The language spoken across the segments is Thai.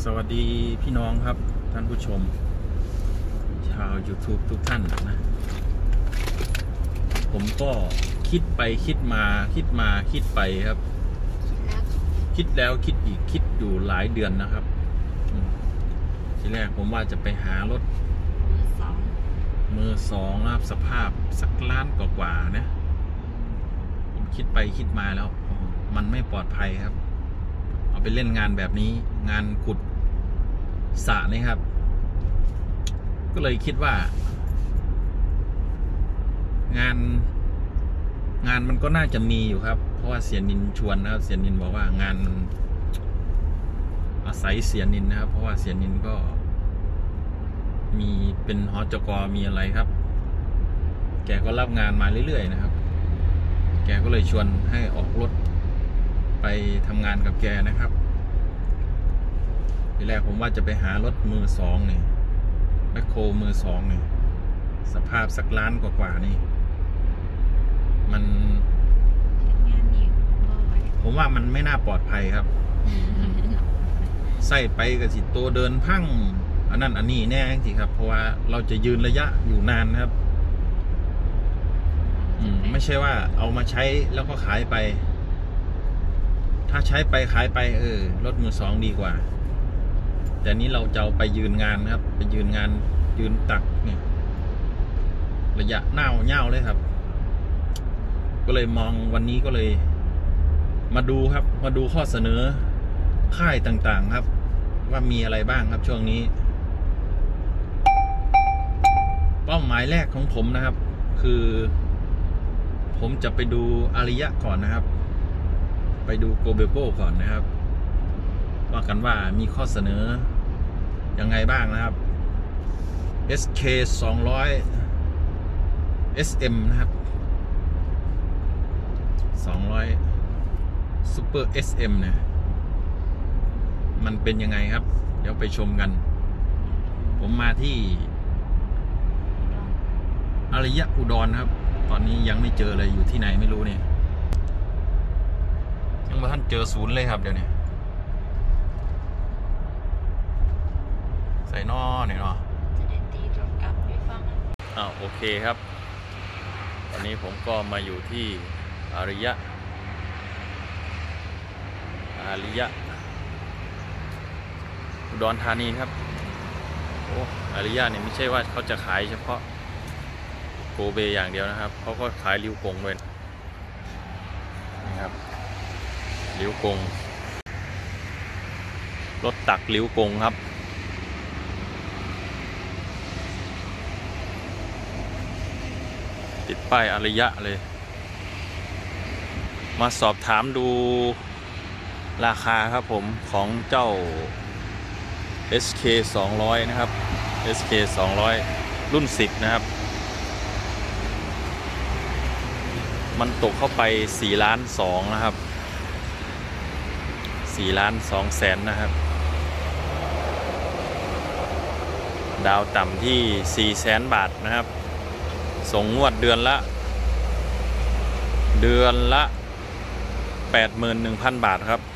สวัสดีพี่น้องครับท่านผู้ชมชาว YouTube ทุกท่านนะผมก็คิดไปคิดมาคิดไปครับคิดแล้วคิดอีกคิดอยู่หลายเดือนนะครับทีแรกผมว่าจะไปหารถมือสองนะครับสภาพสักล้านกว่าๆนะผมคิดไปคิดมาแล้วมันไม่ปลอดภัยครับเอาไปเล่นงานแบบนี้งานขุดสระนี่ครับก็เลยคิดว่างานมันก็น่าจะมีอยู่ครับเพราะว่าเสียนินชวนนะครับเสียนินบอกว่างานอาศัยเสียนินนะครับเพราะว่าเสียนินก็มีเป็นหจก.มีอะไรครับแกก็รับงานมาเรื่อยๆนะครับแกก็เลยชวนให้ออกรถไปทำงานกับแกนะครับทีแรกผมว่าจะไปหารถมือสองนี่แมคโครมือสองนี่สภาพสักล้านกว่านี่มันผมว่ามันไม่น่าปลอดภัยครับใส่ไปกับสิตัวเดินพังอันนั้นอันนี้แน่จริงครับเพราะว่าเราจะยืนระยะอยู่นานนะครับไม่ใช่ว่าเอามาใช้แล้วก็ขายไปถ้าใช้ไปขายไปรถมือสองดีกว่าแต่นี้เราจะเอาไปยืนงานครับไปยืนงานยืนตักเนี่ยระยะเน่าเลยครับก็เลยมองวันนี้ก็เลยมาดูครับมาดูข้อเสนอค่ายต่างๆครับว่ามีอะไรบ้างครับช่วงนี้เป้าหมายแรกของผมนะครับคือผมจะไปดูอาริยะก่อนนะครับไปดูโกเบโก้ก่อนนะครับว่ากันว่ามีข้อเสนอยังไงบ้างนะครับ SK 200 SM นะครับ200 Super SM เนี่ยมันเป็นยังไงครับเดี๋ยวไปชมกันผมมาที่อาริยะอุดรครับตอนนี้ยังไม่เจอเลยอยู่ที่ไหนไม่รู้เนี่ยยังไม่ทันเจอศูนย์เลยครับเดี๋ยวนี้ใส่นอเนี่ยเนาะจะได้ตีรถกลับไปฟังโอเคครับวันนี้ผมก็มาอยู่ที่อาริยะอุดรธานีครับโอ้อาริยะเนี่ยไม่ใช่ว่าเขาจะขายเฉพาะโกเบอย่างเดียวนะครับเขาก็ขายริ้วกงด้วยนะครับริ้วกงรถตักริ้วกงครับติดป้ายอาริยะเลยมาสอบถามดูราคาครับผมของเจ้า SK 200นะครับ SK 200รุ่น10นะครับมันตกเข้าไป4.2 ล้านนะครับ4.2 ล้านนะครับดาวต่ำที่ 400,000 บาทนะครับส่งงวดเดือนละ 81,000 บาทครับ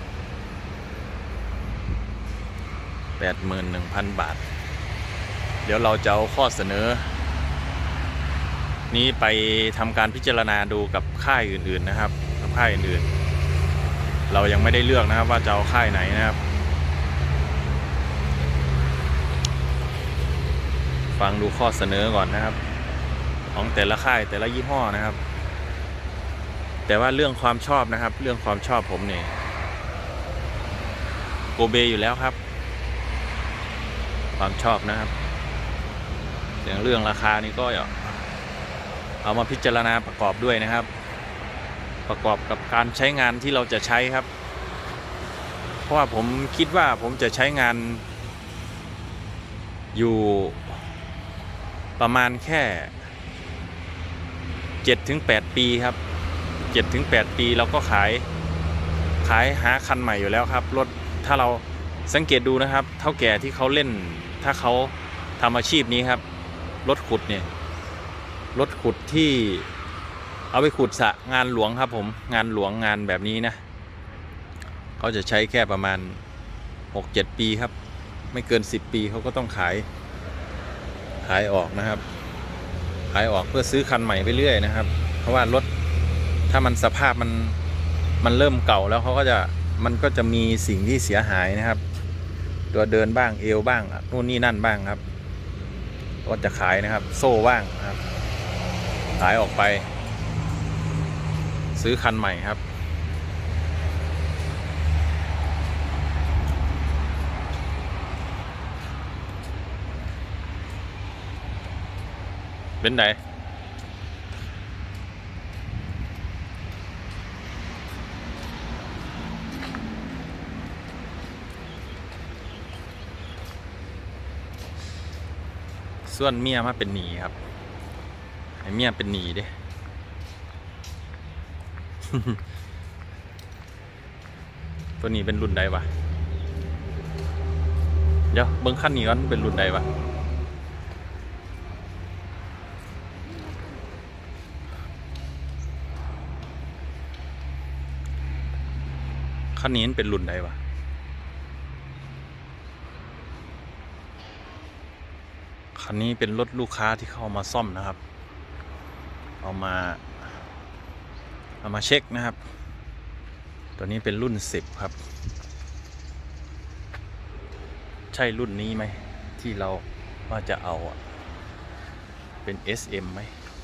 81,000 บาทเดี๋ยวเราจะเอาข้อเสนอนี้ไปทำการพิจารณาดูกับค่ายอื่นๆนะครับกับค่ายอื่นๆเรายังไม่ได้เลือกนะครับว่าจะเอาค่ายไหนนะครับฟังดูข้อเสนอก่อนนะครับของแต่ละค่ายแต่ละยี่ห้อนะครับแต่ว่าเรื่องความชอบนะครับเรื่องความชอบผมเนี่ยโกเบอยู่แล้วครับความชอบนะครับอย่างเรื่องราคานี่ก็เอามาพิจารณาประกอบด้วยนะครับประกอบกับการใช้งานที่เราจะใช้ครับเพราะว่าผมคิดว่าผมจะใช้งานอยู่ประมาณแค่ 7-8 ปีครับ 7-8 ปีเราก็ขายหาคันใหม่อยู่แล้วครับรถถ้าเราสังเกตดูนะครับเท่าแก่ที่เขาเล่นถ้าเขาทำอาชีพนี้ครับรถขุดเนี่ยรถขุดที่เอาไปขุดสระงานหลวงครับผมงานหลวงงานแบบนี้นะเขาจะใช้แค่ประมาณ 6-7 ปีครับไม่เกิน10 ปีเขาก็ต้องขายออกนะครับขายออกเพื่อซื้อคันใหม่ไปเรื่อยนะครับเพราะว่ารถถ้ามันสภาพมันเริ่มเก่าแล้วมันก็จะมีสิ่งที่เสียหายนะครับตัวเดินบ้างเอวบ้างนู่นนี่นั่นบ้างครับก็จะขายนะครับโซ่บ้างนะครับขายออกไปซื้อคันใหม่ครับเป็นไงส่วนเมียมาเป็นหนีครับไอ้เมียเป็นหนีเด้ ตัวนี้เป็นรุ่นใดวะเดี๋ยวเบิ้งขั้นนี้ก่อนเป็นรุ่นใดวะขั้นนี้เป็นรุ่นใดวะคันนี้เป็นรถลูกค้าที่เข้ามาซ่อมนะครับเอามาเช็คนะครับตัวนี้เป็นรุ่น10ครับใช่รุ่นนี้ไหมที่เราว่าจะเอาเป็น SM ไหม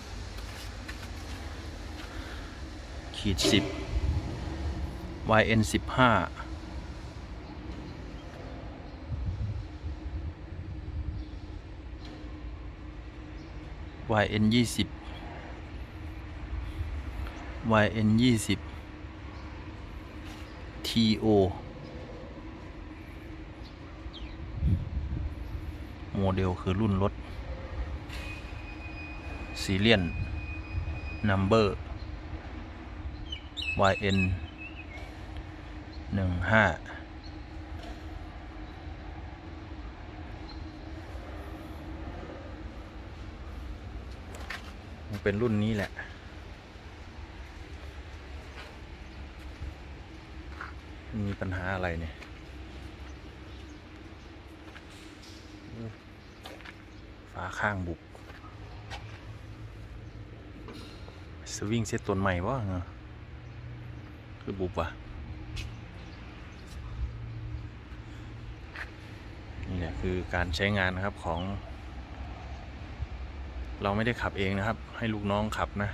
ขีด10 YN 15 YN 20 YN 20 TO โมเดลคือรุ่นรถ Serial Number YN 15มันเป็นรุ่นนี้แหละมีปัญหาอะไรเนี่ยฝาข้างบุบสวิงเซตตัวใหม่วะคือบุบวะนี่แหละคือการใช้งานนะครับของเราไม่ได้ขับเองนะครับให้ลูกน้องขับนะ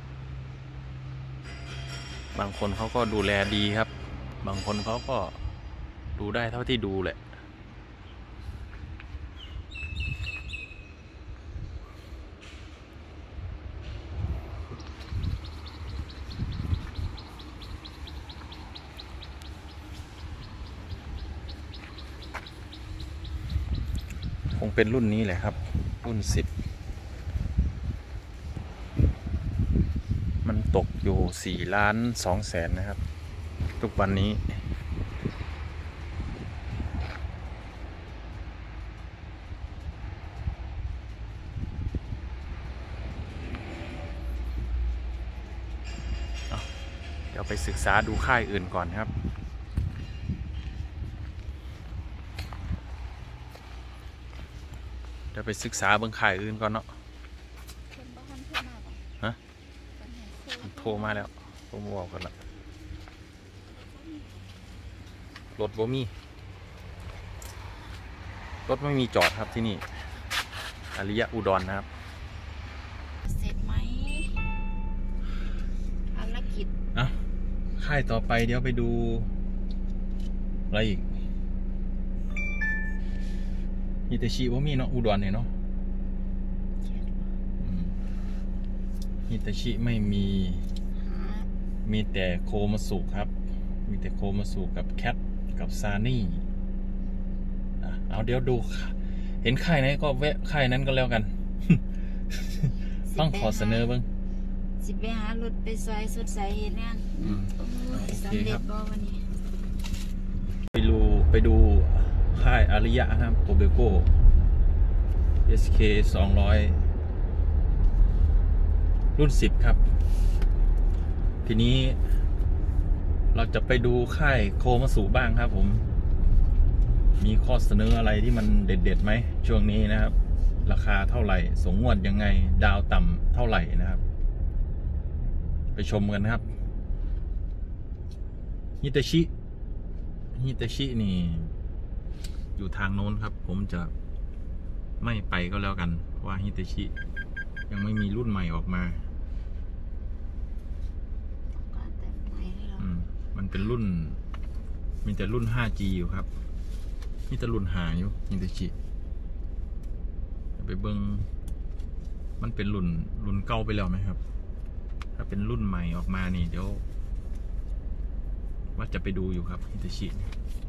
บางคนเขาก็ดูแลดีครับบางคนเขาก็ดูได้เท่าที่ดูแหละคงเป็นรุ่นนี้แหละครับรุ่น10มันตกอยู่4,200,000นะครับทุกวันนี้เดี๋ยวไปศึกษาดูค่ายอื่นก่อนครับเดี๋ยวไปศึกษาเบื้องค่ายอื่นก่อนเนาะฮะโทรมาแล้วผมบอกกันละรถบ่มีรถไม่มีจอดครับที่นี่อาริยะอุดรนะครับเสร็จไหมภารกิจค่ายต่อไปเดี๋ยวไปดูอะไรอีกฮิตาชิว่ามีเนาะอุดรเนี่ยเนาะฮิตาชิไม่มีแต่โคมาสุครับมีแต่โคมาสุกับแคทกับซานี่เอาเดี๋ยวดูเห็นค่ายไหนก็แวะค่ายนั้นก็แล้วกันต้องขอเสนอบ้างสิไปหารถไปซอยสดใสเห็นงานสำเร็จบ่วันนี้ไปดูค่ายอาริยะนะครับโกเบโก้ SK 200รุ่น10ครับทีนี้เราจะไปดูค่ายโคมาสุบ้างครับผมมีข้อเสนออะไรที่มันเด็ดๆไหมช่วงนี้นะครับ ราคาเท่าไหร่สงงวดยังไงดาวต่ำเท่าไหร่นะครับ ไปชมกันนะครับฮิตาชินี่อยู่ทางโน้นครับ ผมจะไม่ไปก็แล้วกันเพราะว่าฮิตาชิยังไม่มีรุ่นใหม่ออกมามันเป็นรุ่นมีแต่รุ่น 5G อยู่ครับนี่แต่รุ่นหาอยู่ฮิตาชิไปเบิ้งมันเป็นรุ่นเก่าไปแล้วไหมครับถ้าเป็นรุ่นใหม่ออกมานี่เดี๋ยวว่าจะไปดูอยู่ครับฮิตาชิ